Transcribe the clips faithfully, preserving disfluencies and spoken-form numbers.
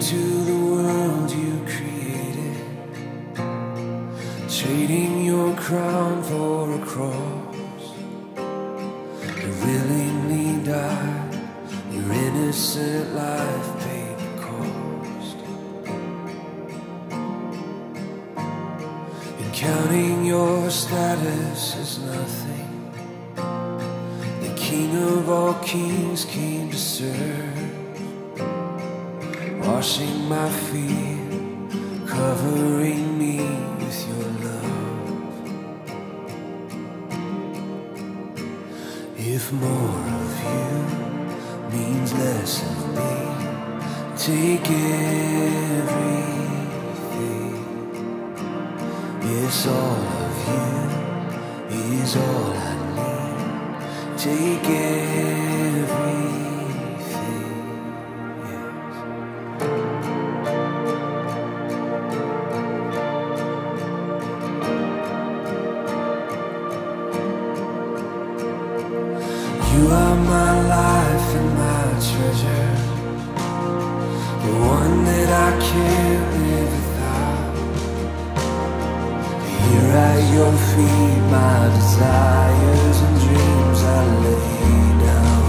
into the world you created, trading your crown for a cross. You willingly died, your innocent life paid the cost. And counting your status as nothing, the King of all kings came to serve, washing my feet, covering me with your love. If more of you means less of me, take everything. Yes, all of you is all I need. Take everything. You are my life and my treasure, the one that I can't live without. Here at your feet, my desires and dreams I lay down.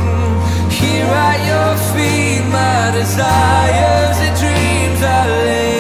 Here at your feet, my desires and dreams I lay down.